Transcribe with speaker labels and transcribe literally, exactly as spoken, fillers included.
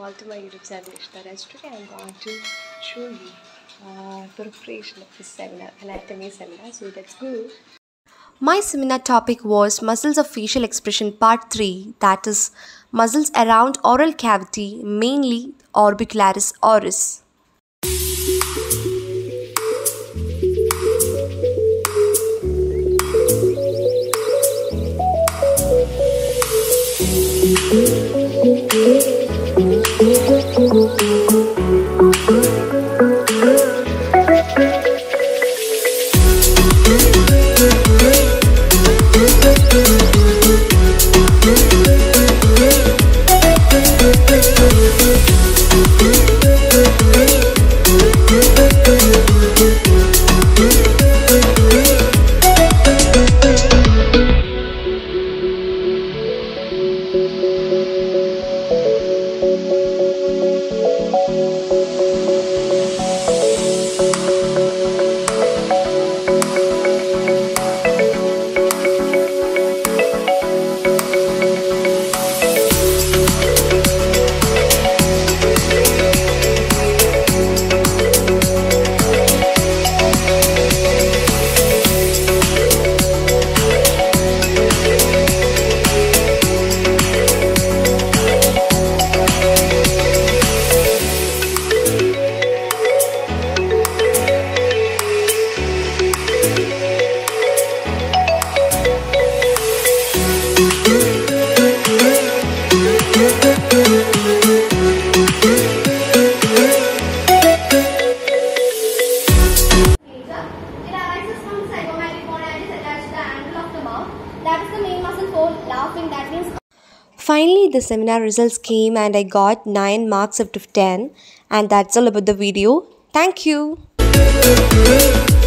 Speaker 1: all to my YouTube channel Ishitha Raj. Today I am going to show you uh, preparation of this seminar, anatomy seminar. So let's go. My seminar topic was muscles of facial expression part three, that is muscles around oral cavity, mainly orbicularis oris. Finally, the seminar results came and I got nine marks out of ten, and that's all about the video. Thank you.